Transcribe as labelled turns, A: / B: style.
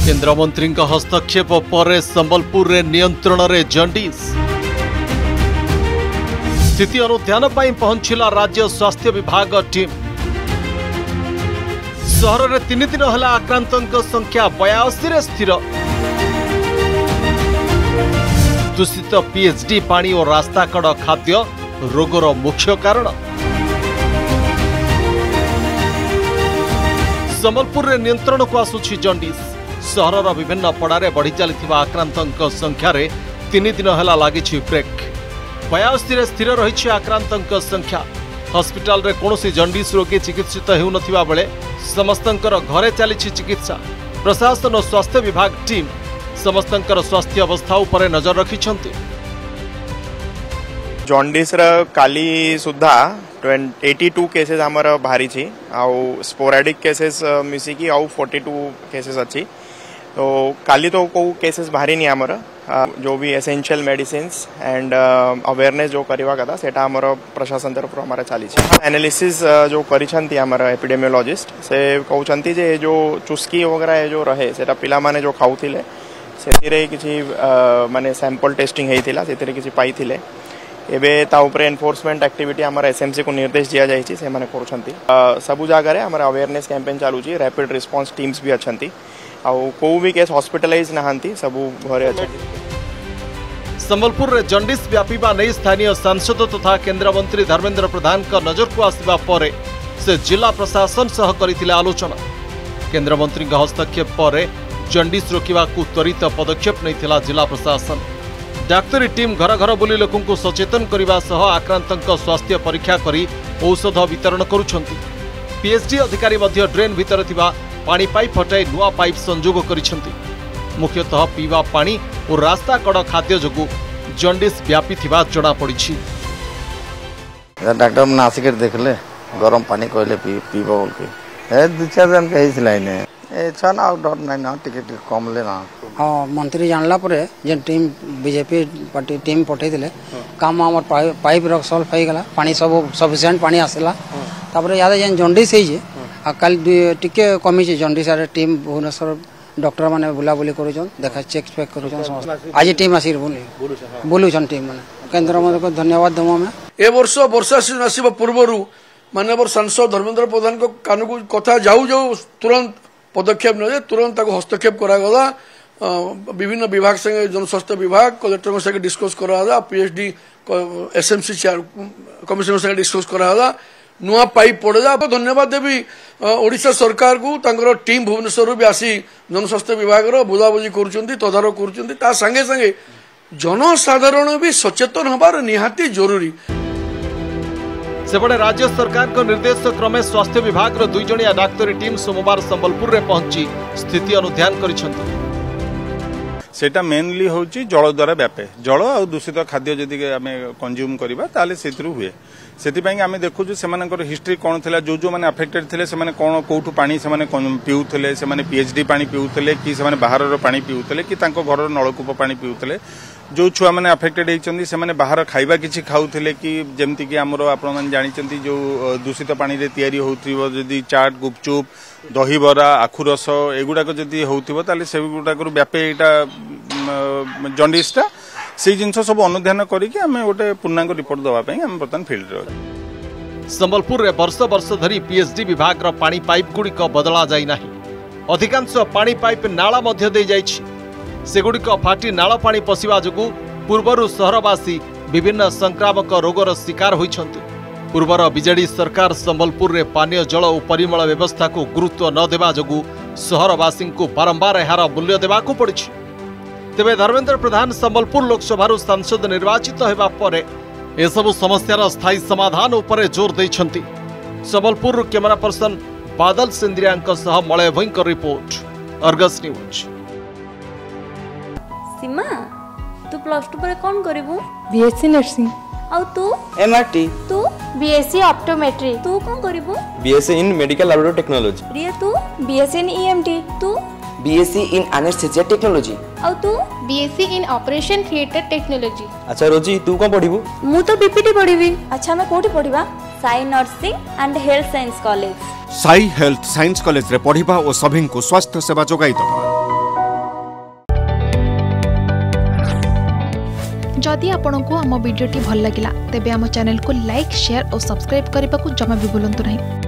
A: केन्द्रमंत्री हस्तक्षेप पर संबलपुर रे नियंत्रण रे जंडिस स्थिति अनुध्यान पर पहुंचला राज्य स्वास्थ्य विभाग टीम। सहर में 3 दिन है आक्रांतों संख्या 82 रे स्थिर। दूषित पीएचडी पानी और रास्ता कड़ खाद्य रोगर मुख्य कारण। संबलपुर रे नियंत्रण को आसुछि जंडिस। सहरर विभिन्न पड़ारे बढ़ी चलथिबा आक्रांतों संख्या 3 दिन है लगी ब्रेक। 82 रे स्थिर रही आक्रांतों संख्या। हॉस्पिटल रे कौनसी जंडिस रोगी चिकित्सित हेउनथिबा बेले समस्तंकर घरे चली चिकित्सा। प्रशासन और स्वास्थ्य विभाग टीम समस्तंकर स्वास्थ्य अवस्था उपर नजर रखिछंती।
B: जॉन्डिस काली सुधा 82 केसेस आमर बाहरी छी आउ स्पोराडिक केसेस मिसिकी आउ 42 केसेस अच्छी। तो काली तो को केसेस बाहरी नहीं आमर जो भी एसेंशियल मेडिसिन्स एंड अवेयरनेस जो करवा कथा सेटा आमर प्रशासन तरफ हमारा चली एनालिसिस जो करिछंती आमर एपिडेमियोलॉजिस्ट से कहउछंती जे जो चुस्की वगैरह जो रहे सेटा पिला माने जो खाउथिले सेतिरे किछि माने सैंपल टेस्टिंग हेइथिला सेतिरे किछि पाइथिले। एबे ता ऊपर एनफोर्समेंट एक्टिविटी आमर एसएमसी को निर्देश दिया जाइछि से माने करूछंती। सबु जगह रे हमर अवेयरनेस कैंपेन चालू छी। रैपिड रिस्पांस टीम्स भी अछंती आउ को भी केस हॉस्पिटलाइज नहांती सबु घरे अछंती।
A: संबलपुर रे जंडिस व्यापीबा नै स्थानीय सांसद तथा केंद्र मंत्री धर्मेंद्र प्रधान का नजर को आसिबा परे से जिला प्रशासन सह करिथिले आलोचना। केंद्र मंत्री का हस्तक्षेप पर जंडिस रोकिबा को त्वरित पदक्षेप नैथिला जिला प्रशासन। डाक्तरी टीम घर घर बुली लोकों को सचेतन करने सह आक्रांतों स्वास्थ्य परीक्षा करी औषध वितरण करुछंती। पीएचडी अधिकारी मध्य ड्रेन भितर थिबा पानी पाइप हटाई नुआ पाइप संजोग करिछंती। मुख्यतः पीवा पानी और रास्ता कड़ खाद्य जोगु जंडिस व्यापी थिबा जणा पड़िछि।
C: डॉक्टर मन आसिक देखले गरम पानी कहले पीबो बोल के ए 2-4 दिन कहिसला इने ए छन आउ डर नै ना टिकट कम ले ना।
D: हां मंत्री जानला परे जे टीम बीजेपी पार्टी टीम पठै दिले काम हमर पाइप रख सॉल्व হৈ गला। पानी सब सफिशिएंट पानी आसला तापरे याद जे जंडिस हे जे आ कल टिके कमी जे जंडिस आरे टीम भुवनेश्वर डॉक्टर माने बुला बुली करूछन देखा चेक चेक करूछन समस्त। आज टीम आसिर बोलुछन टीम माने केंद्र मंत्री को धन्यवाद दमु हम।
E: ए वर्ष वर्षा सीजन आसीबा पूर्वरु माननीय सांसद धर्मेंद्र प्रधान को कान को कथा जाऊ जाऊ तुरंत पदक्षेप न तुरंत हस्तक्षेप करागला। विभिन्न विभाग संगे जनस्वास्थ्य विभाग कलेक्टर संगे डिस्कस कराला। पीएचडी एसएमसी चेयर कमिश्नर संगे डिस्कस कराला। नुआ पाइप पड़ेगा। धन्यवाद देवी ओडिशा सरकार को तांकर टीम भुवनेश्वर भी आसी जनस्वास्थ्य विभाग बुझाबुझी करुछंती तदारख करुछंती। ता संगे संगे जनसाधारण भी सचेतन होबार निहाती जरूरी।
A: सेपटे राज्य सरकार को निर्देश क्रमे स्वास्थ्य विभाग 2 जणिया डाक्तरी टीम सोमवार संबलपुर रे पहुंची स्थिति अनुध्यान करिछंती।
F: सेटा मेनली होची जल द्वारा व्यापे। जल और दूषित खाद्य जदि आम कंज्यूम करबा ताले सेथरु हुए। सेतिपाई आम देखु हिस्ट्री कौन थिला जो जो माने अफेक्टेड थिले से माने कौन कोठु पानी से माने पीउथिले से माने पीएचडी पानी पीउथिले कि से माने बाहर पानी पीउथिले कि तांको घर नलकूप पानी पीउथिले। जो छुआ मैंने अफेक्टेड होती से मैंने बाहर खाइबा किसी खाऊले कि जमती कि आमर आपण जानते जो दूषित पानी रे तैयारी होउथिबो जदी चाट गुपचुप दहीबरा आखु रस एगुड़ाक जदि होउथिबो ताले सेगुड़ाक व्यापे एटा जंडिसटा से जिनस सब अनुध्यान करिकि आमे गोटे पूर्णांग रिपोर्ट दवा पई आमे बर्तन फील्ड रे।
A: संबलपुर रे वर्ष वर्ष धरी पीएचडी विभाग रो पानी पाइप गुड़िक बदला जाई नाही। अधिकांश पानी पाइप नाला मध्य दे जाइछि। सेगुड़िक फाटी नाल पानी पशिबा जोगु पूर्वरु सहरवासी विभिन्न संक्रामक रोगर शिकार होइछंती। पूर्वर बीजेडी सरकार संबलपुर रे पानीय जल और परिमल व्यवस्था को गुरुत्व न देबा जोगु सहरवासी को बारंबार एहार मूल्य देबाकू पड़िछि। तेबे धर्मेंद्र प्रधान संबलपुर लोकसभा सांसद निर्वाचित हेबा परे एसबु समस्यार स्थायी समाधान उपरे जोर दैछंती। संबलपुर कैमरा पर्सन बादल सिंद्रियांक सह मलय भयंकर रिपोर्ट अर्गस न्यूज।
G: सीमा तू +2 पर कौन करिवु?
H: BSc nursing.
G: और तू?
I: एमआरटी।
G: तू?
H: BSc optometry.
G: तू कौन करिवु?
I: BSc in medical laboratory technology.
G: Riya तू?
H: BSc in EMT.
G: तू?
I: BSc in anaesthesia technology.
G: और तू?
H: BSc in operation theatre technology.
I: अच्छा रोजी तू कौन पढ़िबु?
G: मु तो बीपीटी पढ़िबी। अच्छा मैं कोठी पढ़िबा? Sai nursing and health science college.
J: Sai health science college रे पढ़िबा और सभी को स्वास्थ्य सेवा जोगाई दबा। जदि आपंक आम भिडी भल लगा तेब आम चैनल को लाइक शेयर और सब्सक्राइब करने को जमा भी भूलु नहीं।